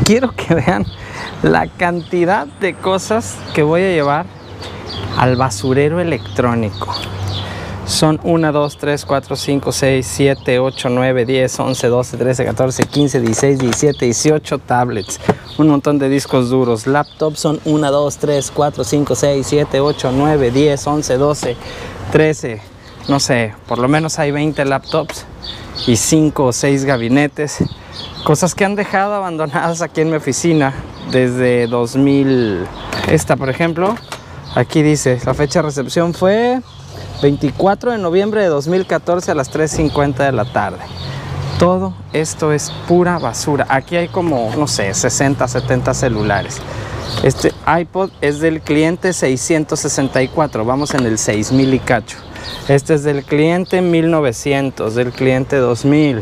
quiero que vean la cantidad de cosas que voy a llevar al basurero electrónico. Son 1, 2, 3, 4, 5, 6, 7, 8, 9, 10, 11, 12, 13, 14, 15, 16, 17, 18 tablets. Un montón de discos duros. Laptops son 1, 2, 3, 4, 5, 6, 7, 8, 9, 10, 11, 12, 13. No sé, por lo menos hay 20 laptops y 5 o 6 gabinetes. Cosas que han dejado abandonadas aquí en mi oficina desde 2000. Esta, por ejemplo, aquí dice, la fecha de recepción fue 24 de noviembre de 2014 a las 3:50 de la tarde. Todo esto es pura basura. Aquí hay como, no sé, 60, 70 celulares. Este iPod es del cliente 664. Vamos en el 6000 y cacho. Este es del cliente 1900, del cliente 2000,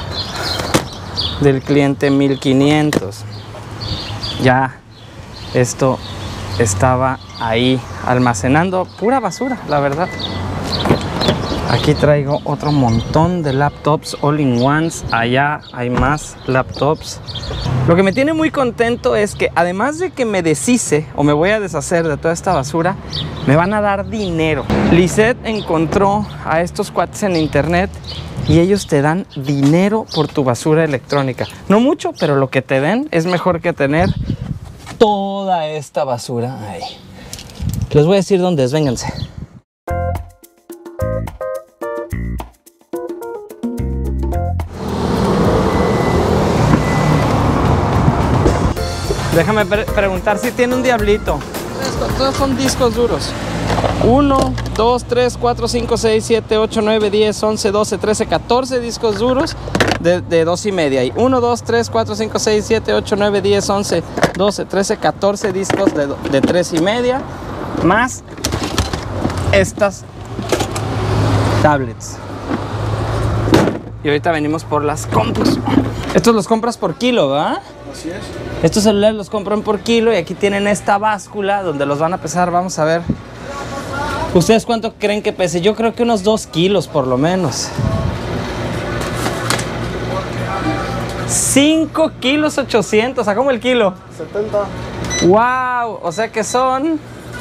del cliente 1500. Ya esto estaba ahí almacenando pura basura, la verdad. Aquí traigo otro montón de laptops all-in-ones. Allá hay más laptops. Lo que me tiene muy contento es que además de que me deshice o me voy a deshacer de toda esta basura, me van a dar dinero. Lisette encontró a estos cuates en internet y ellos te dan dinero por tu basura electrónica. No mucho, pero lo que te den es mejor que tener toda esta basura ahí. Les voy a decir dónde es, vénganse. Déjame preguntar si tiene un diablito. Todos son discos duros. 1, 2, 3, 4, 5, 6, 7, 8, 9, 10, 11, 12, 13, 14 discos duros de 2,5. Y 1, 2, 3, 4, 5, 6, 7, 8, 9, 10, 11, 12, 13, 14 discos de 3,5. Más estas tablets. Y ahorita venimos por las compras. Estos los compras por kilo, ¿verdad? Así es. Estos celulares los compran por kilo y aquí tienen esta báscula donde los van a pesar. Vamos a ver. ¿Ustedes cuánto creen que pese? Yo creo que unos 2 kilos por lo menos. 5 kilos 800. ¿A cómo el kilo? 70. ¡Wow! O sea que son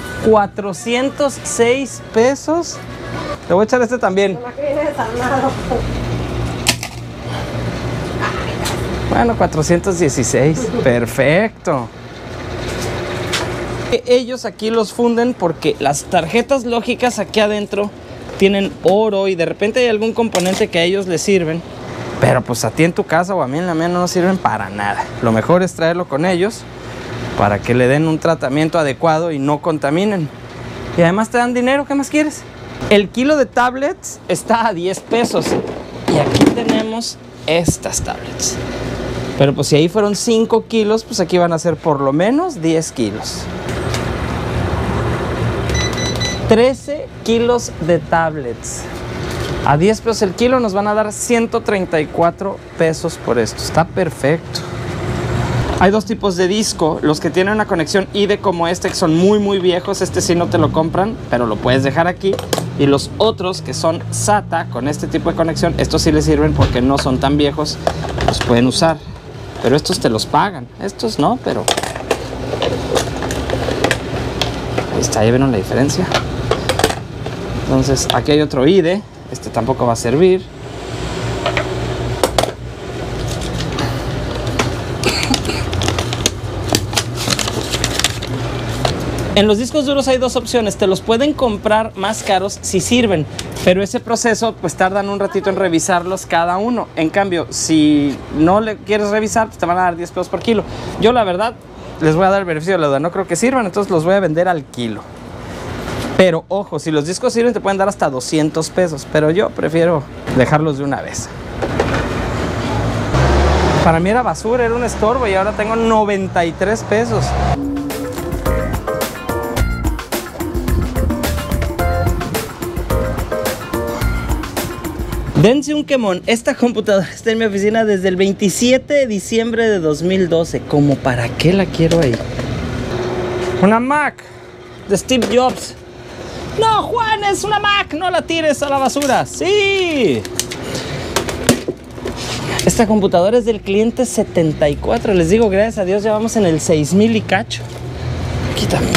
406 pesos. Le voy a echar este también. Bueno, 416. Perfecto. Ellos aquí los funden porque las tarjetas lógicas aquí adentro tienen oro y de repente hay algún componente que a ellos les sirven. Pero pues a ti en tu casa o a mí en la mía no nos sirven para nada. Lo mejor es traerlo con ellos para que le den un tratamiento adecuado y no contaminen. Y además te dan dinero, ¿qué más quieres? El kilo de tablets está a 10 pesos. Y aquí tenemos estas tablets. Pero pues si ahí fueron 5 kilos, pues aquí van a ser por lo menos 10 kilos. 13 kilos de tablets. A 10 pesos el kilo nos van a dar 134 pesos por esto. Está perfecto. Hay dos tipos de disco. Los que tienen una conexión IDE como este, que son muy viejos. Este sí no te lo compran, pero lo puedes dejar aquí. Y los otros que son SATA con este tipo de conexión, estos sí les sirven porque no son tan viejos. Los pueden usar. Pero estos te los pagan. Estos no, pero... Ahí está, ¿ya vieron la diferencia? Entonces, aquí hay otro IDE. Este tampoco va a servir. En los discos duros hay dos opciones. Te los pueden comprar más caros si sirven, pero ese proceso pues tardan un ratito en revisarlos cada uno. En cambio, si no le quieres revisar, pues te van a dar 10 pesos por kilo. Yo la verdad les voy a dar el beneficio de la duda. No creo que sirvan, entonces los voy a vender al kilo. Pero ojo, si los discos sirven te pueden dar hasta 200 pesos, pero yo prefiero dejarlos de una vez. Para mí era basura, era un estorbo y ahora tengo 93 pesos. Dense un quemón, esta computadora está en mi oficina desde el 27 de diciembre de 2012. ¿Cómo para qué la quiero ahí? Una Mac de Steve Jobs. No, Juan, es una Mac, no la tires a la basura. Sí. Esta computadora es del cliente 74. Les digo, gracias a Dios ya vamos en el 6000 y cacho. Aquí también.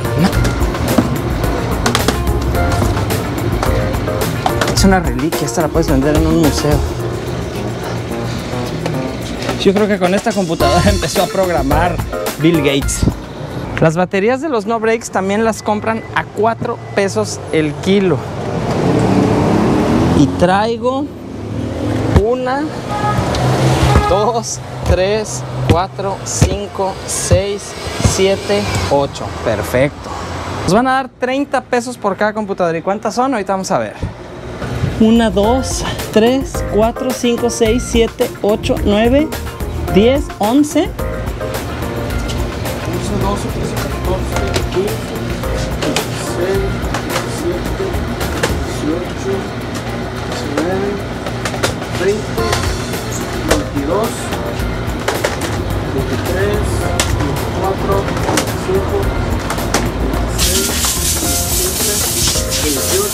Es una reliquia, esta la puedes vender en un museo. Yo creo que con esta computadora empezó a programar Bill Gates. Las baterías de los No Brakes también las compran a 4 pesos el kilo. Y traigo 1, 2, 3, 4, 5, 6, 7, 8. Perfecto. Nos van a dar 30 pesos por cada computadora. ¿Y cuántas son? Ahorita vamos a ver. 1, 2, 3, 4, 5, 6, 7, 8, 9, 10, 11. 11, 12, 13, 14, 15, 16, 17, 18, 19, 20, 22, 23, 24, 25, 26, 27, 28,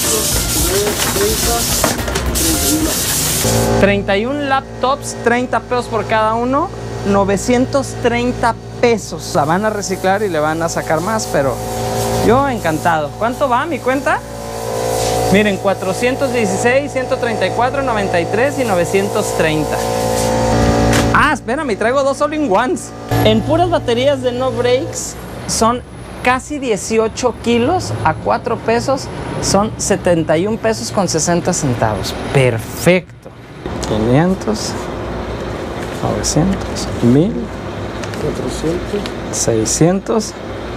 29, 30, 31 laptops, 30 pesos por cada uno, 930 pesos. La van a reciclar y le van a sacar más, pero yo encantado. ¿Cuánto va mi cuenta? Miren, 416, 134, 93 y 930. Ah, espérame, traigo 2 all-in-ones. En puras baterías de No Brakes son casi 18 kilos a 4 pesos. Son 71 pesos con 60 centavos. Perfecto. 500, 900, 1000, 400, 600,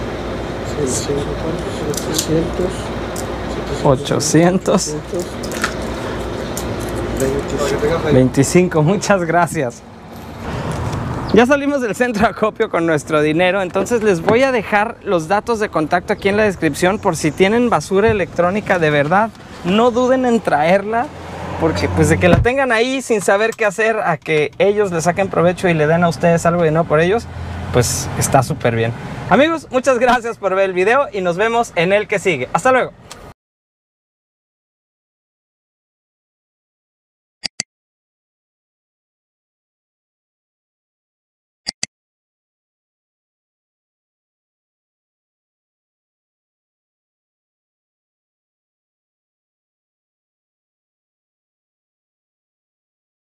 700, 800, 25. Muchas gracias. Ya salimos del centro de acopio con nuestro dinero, entonces les voy a dejar los datos de contacto aquí en la descripción por si tienen basura electrónica de verdad. No duden en traerla, porque pues de que la tengan ahí sin saber qué hacer a que ellos le saquen provecho y le den a ustedes algo de dinero por ellos, pues está súper bien. Amigos, muchas gracias por ver el video y nos vemos en el que sigue. Hasta luego.